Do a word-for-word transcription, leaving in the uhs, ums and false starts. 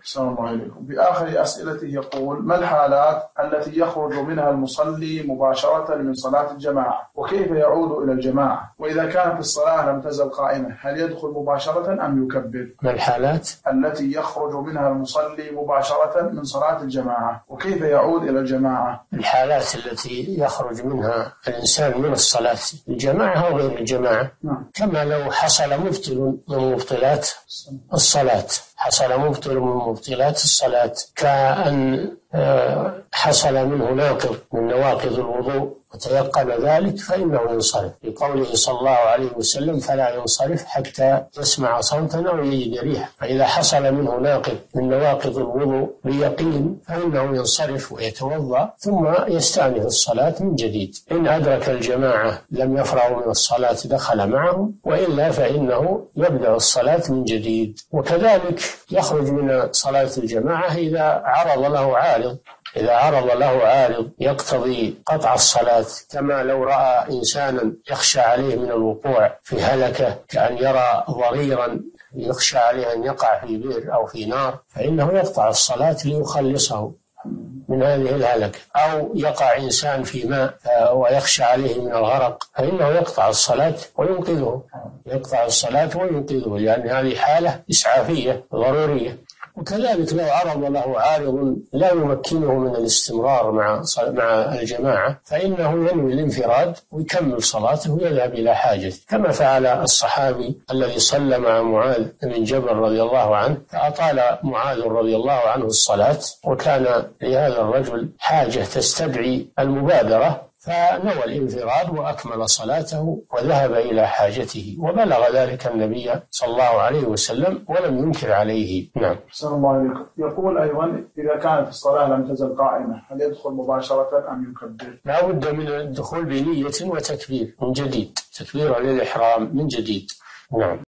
أحسن الله إليكم. في آخر أسئلته يقول: ما الحالات التي يخرج منها المصلي مباشرة من صلاة الجماعة، وكيف يعود إلى الجماعة؟ وإذا كانت الصلاة لم تزل قائمة هل يدخل مباشرة أم يكبر؟ ما الحالات التي يخرج منها المصلي مباشرة من صلاة الجماعة وكيف يعود إلى الجماعة؟ الحالات التي يخرج منها الإنسان من الصلاة الجماعة أو غير الجماعة، نعم. كما لو حصل مبطل من مبطلات الصلاة حصل مبطل من مبطلات الصلاة كأن حصل منه ناقض من نواقض الوضوء وتيقن ذلك فإنه ينصرف، لقوله صلى الله عليه وسلم: فلا ينصرف حتى يسمع صوتا أو يجد ريحا. فإذا حصل منه ناقض من نواقض الوضوء بيقين فإنه ينصرف ويتوضأ ثم يستأنف الصلاة من جديد. إن أدرك الجماعة لم يفرغوا من الصلاة دخل معهم، وإلا فإنه يبدأ الصلاة من جديد. وكذلك يخرج من صلاة الجماعة إذا عرض له عارض إذا عرض له عارض يقتضي قطع الصلاة، كما لو رأى إنسانا يخشى عليه من الوقوع في هلكة، كأن يرى ضريرا يخشى عليه أن يقع في بئر أو في نار، فإنه يقطع الصلاة ليخلصه من هذه الهلكة. أو يقع إنسان في ماء ويخشى عليه من الغرق فإنه يقطع الصلاة وينقذه يقطع الصلاة وينقذه لأن هذه حالة إسعافية ضرورية. وكذلك لو عرض له عارض لا يمكنه من الاستمرار مع مع الجماعة فإنه ينوي الانفراد ويكمل صلاته ويذهب إلى حاجته، كما فعل الصحابي الذي صلى مع معاذ بن جبل رضي الله عنه، فأطال معاذ رضي الله عنه الصلاة، وكان لهذا الرجل حاجة تستدعي المبادرة، فنوى الانفراد وأكمل صلاته وذهب إلى حاجته، وبلغ ذلك النبي صلى الله عليه وسلم ولم ينكر عليه. نعم. صلى الله عليه وسلم. يقول أيضا: إذا كانت الصلاة لم تزل قائمة هل يدخل مباشرة أم يكبر؟ لا بد من الدخول بنية وتكبير من جديد، تكبير للإحرام من جديد. نعم.